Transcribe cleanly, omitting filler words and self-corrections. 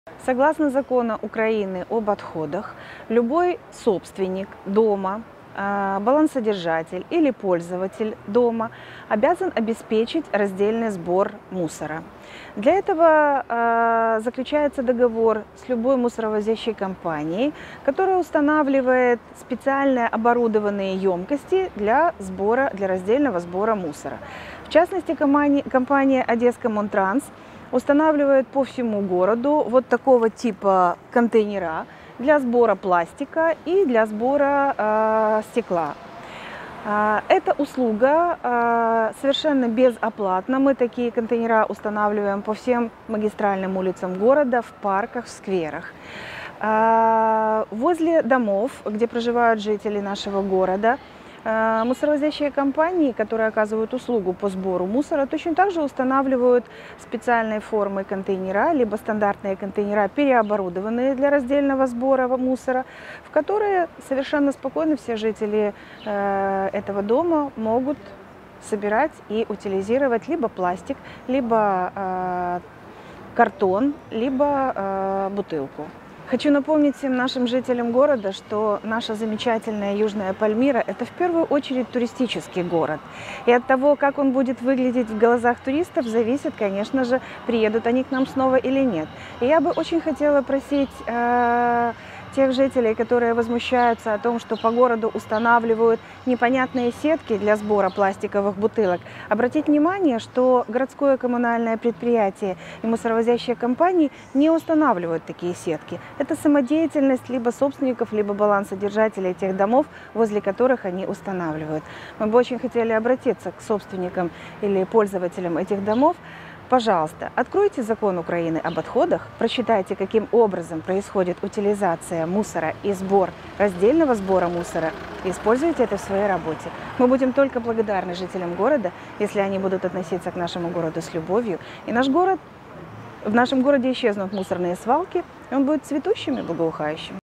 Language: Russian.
Согласно закону Украины об отходах, любой собственник дома, балансодержатель или пользователь дома обязан обеспечить раздельный сбор мусора. Для этого заключается договор с любой мусоровозящей компанией, которая устанавливает специальные оборудованные емкости для раздельного сбора мусора. В частности, компания «Одесскомунтранс» устанавливает по всему городу вот такого типа контейнера для сбора пластика и для сбора стекла. Эта услуга совершенно безоплатна. Мы такие контейнера устанавливаем по всем магистральным улицам города, в парках, в скверах. Возле домов, где проживают жители нашего города, мусоровозящие компании, которые оказывают услугу по сбору мусора, точно так же устанавливают специальной формы контейнера, либо стандартные контейнера, переоборудованные для раздельного сбора мусора, в которые совершенно спокойно все жители этого дома могут собирать и утилизировать либо пластик, либо картон, либо бутылку. Хочу напомнить всем нашим жителям города, что наша замечательная Южная Пальмира – это в первую очередь туристический город. И от того, как он будет выглядеть в глазах туристов, зависит, конечно же, приедут они к нам снова или нет. И я бы очень хотела просить тех жителей, которые возмущаются о том, что по городу устанавливают непонятные сетки для сбора пластиковых бутылок, обратить внимание, что городское коммунальное предприятие и мусоровозящие компании не устанавливают такие сетки. Это самодеятельность либо собственников, либо балансодержателей тех домов, возле которых они устанавливают. Мы бы очень хотели обратиться к собственникам или пользователям этих домов. Пожалуйста, откройте закон Украины об отходах, прочитайте, каким образом происходит утилизация мусора и раздельного сбора мусора, и используйте это в своей работе. Мы будем только благодарны жителям города, если они будут относиться к нашему городу с любовью. И в нашем городе исчезнут мусорные свалки, и он будет цветущим и благоухающим.